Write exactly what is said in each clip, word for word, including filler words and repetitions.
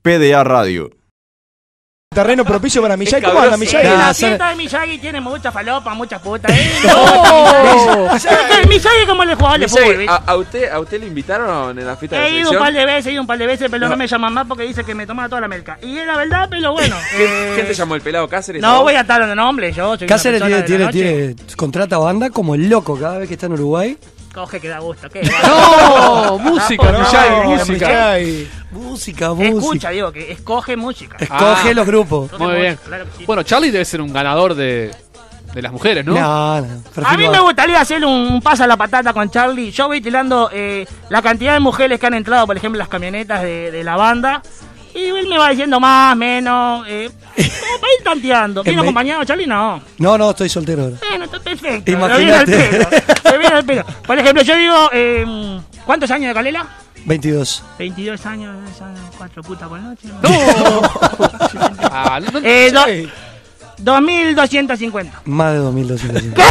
P D A Radio. Terreno propicio para Miyagi. ¿Cómo anda Miyagi? La fiesta de Miyagi tiene mucha falopa, mucha puta. ¿eh? No. Miyagi como el jugador de fútbol. ¿A, a, usted, ¿A usted le invitaron en la fiesta de la He ido un par de veces, he ido un par de veces, pero no, no me llaman más porque dice que me tomaba toda la merca. Y es la verdad, pero bueno. Eh... ¿Quién te llamó? ¿El pelado Cáceres? No voy a estar dando nombres, yo soy Cáceres una tiene, tiene, tiene, tiene, contrata banda como el loco cada vez que está en Uruguay. Coge que da gusto, ¿qué? No, música, no, Miyagi, no, música. Miyagi. Música, música. Escucha, digo, que escoge música. Escoge Ah, los grupos. Escoge muy música, bien. claro que sí. Bueno, Charlie debe ser un ganador de, de las mujeres, ¿no? No, no. A mí me gustaría hacer un, un pase a la patata con Charlie. Yo voy tirando eh, la cantidad de mujeres que han entrado, por ejemplo, en las camionetas de, de la banda. Y él me va diciendo más, menos. Eh, como para ir tanteando. ¿Viene acompañado, Charlie? No. No, no, estoy soltero ahora. Bueno, está perfecto. Imagínate. Me viene al pelo. Me viene al pelo. Por ejemplo, yo digo, eh, ¿cuántos años de Calela? veintidós. veintidós años, son cuatro putas por noche. ¡No! ah, no, no eh, do, dos mil doscientos cincuenta. Más de dos mil doscientos cincuenta.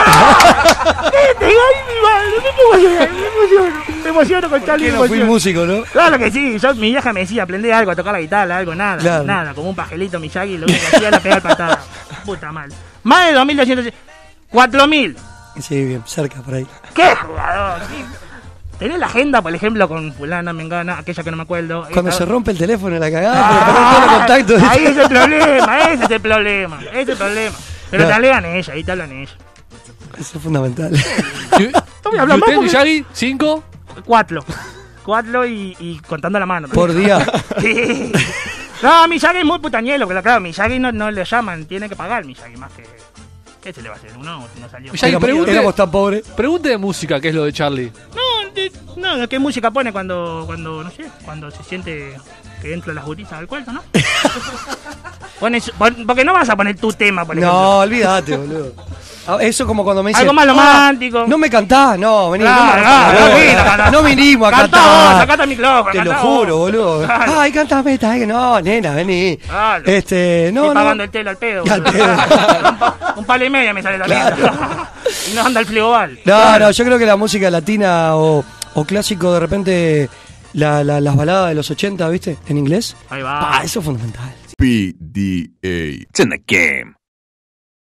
¿Qué? Te digo, ay, mi madre, me emociono, me emociono. Me emociono con Charlie. No fui músico, ¿no? Claro que sí, yo, mi vieja me decía, aprendí algo, a tocar la guitarra, algo, nada, claro. Nada, como un pajelito Miyagi, lo único que hacía era pegar patada. Puta mal. Más de dos mil doscientos, cuatro mil. Sí, bien, cerca por ahí. ¡Qué jugador! Tenés la agenda, por ejemplo, con fulana, mengana, aquella que no me acuerdo. Cuando esta... se rompe el teléfono, la cagada, ah, pero perdés todos los contactos. Ahí es el problema, ese es el problema, ese es el problema. Pero no. Te hablan ella, ahí te hablan ella. Eso es fundamental. ¿Y usted, Miyagi? ¿Cinco? Cuatro. Cuatro y, y contando la mano. ¿Por día? Sí. No, Miyagi es muy putañelo, porque claro, Miyagi no, no le llaman, tiene que pagar Miyagi más que... ¿Qué se le va a hacer? Uno no salió. Miyagi, éramos, pregunte, éramos tan pobres. Pregunte de música, ¿qué es lo de Charlie? No, de, no, ¿qué música pone cuando, cuando, no sé, cuando se siente que entra las gurisas del cuarto, no? Pones, pon, porque no vas a poner tu tema, por ejemplo. No, olvídate, boludo. Eso como cuando me dicen... Algo más romántico. Ah, no me cantás, no, vení. Claro, no, me claro, no, no, no vinimos a cantá cantar. vos, sacate el micrófono. Te lo cantá juro, vos. boludo. Claro. Ay, cántame esta. No, nena, vení. Claro. Este, no, Estoy no. pagando el telo al pedo. Al boludo. pedo. un, pa, un palo y media me sale la mierda. Y no anda el frigobar. No, claro. no, yo creo que la música latina o, o clásico, de repente, la, la, las baladas de los ochenta, ¿viste? En inglés. Ahí va. Pa, eso es fundamental. P D A. It's in the game.